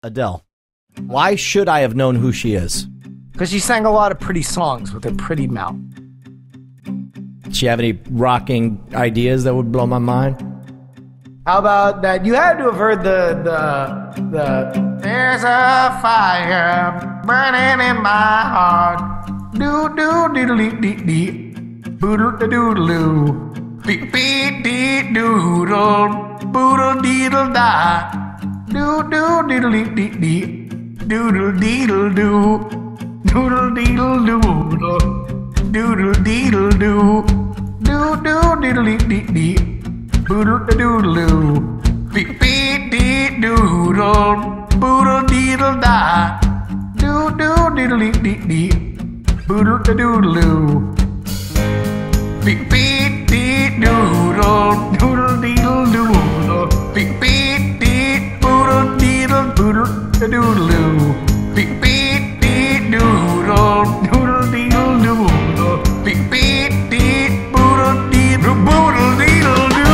Adele. Why should I have known who she is? Because she sang a lot of pretty songs with her pretty mouth. Does she have any rocking ideas that would blow my mind? How about that? You had to have heard the There's a fire burning in my heart. Do do diddle dee dee. Boodle doodle. Beep beep dee doodle. Boodle deedle da. Do do diddle dee dee. Doodle deedle doo. Doodle deedle doodle. Doodle deedle doo. Do do diddle dee dee. Boodle doodle. Beep beep dee doodle. Boodle deedle da. Do do diddle dee dee. Boodle doodle. Beep beep dee doodle. Doodle deedle doodle. Beep beep dee. Boodle deedle. Boodle doodle. Beep beep dee doodle. Doodle deedle doodle. Beep beep dee. Boodle deedle. Boodle deedle doo.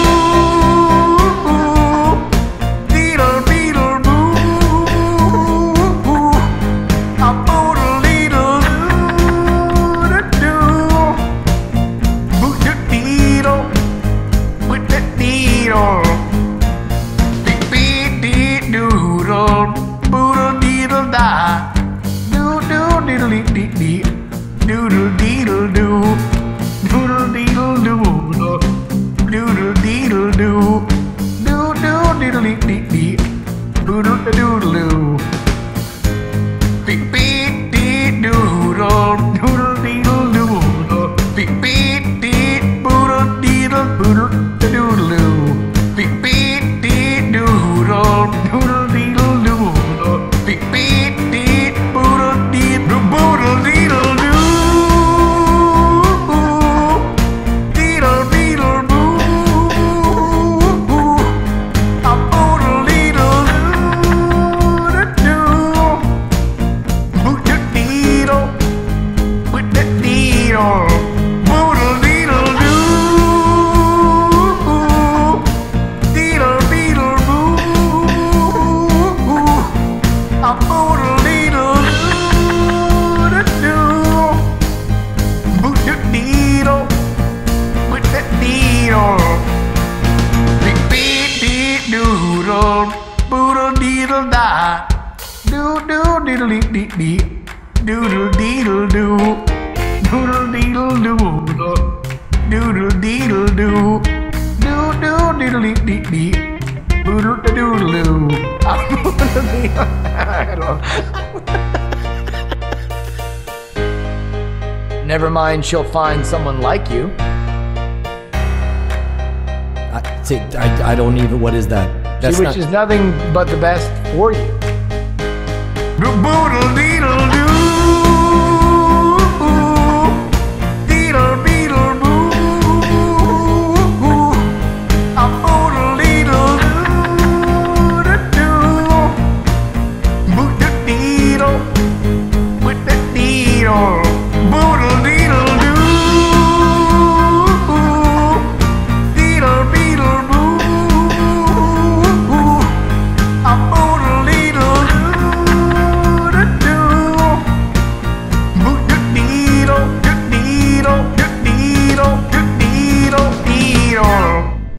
Deedle deedle boo. A boodle deedle doo. Boot the deedle. With the needle. Beep beep dee doodle. Boodle deedle da. Do do diddle dee dee. Doodle deedle doo. Doodle deedle doodle. Doodle deedle doo. Do do diddle dee dee. Doodle doodle. Beep beep dee doodle. Doodle deedle doodle. Beep beep dee. Boodle deedle. Boodle doodle. Beep beep dee doodle. Doodle deedle doodle. Beep beep dee. Boodle deedle. Boodle deedle doo. Deedle deedle boo. A boodle deedle doo. Boot the deedle. With the needle. Boodle deedle doo. Deedle deedle boo. A boodle deedle doo. Boot the needle. With the needle. Beep beep dee doodle. Boodle deedle da. Do do diddle dee dee. Doodle deedle doo. Doodle deedle doodle. Doodle deedle doo. Do do diddle dee dee. Boodle doodle. Never mind, she'll find someone like you. I don't even. What is that? She wishes nothing but the best for you. Boodle deedle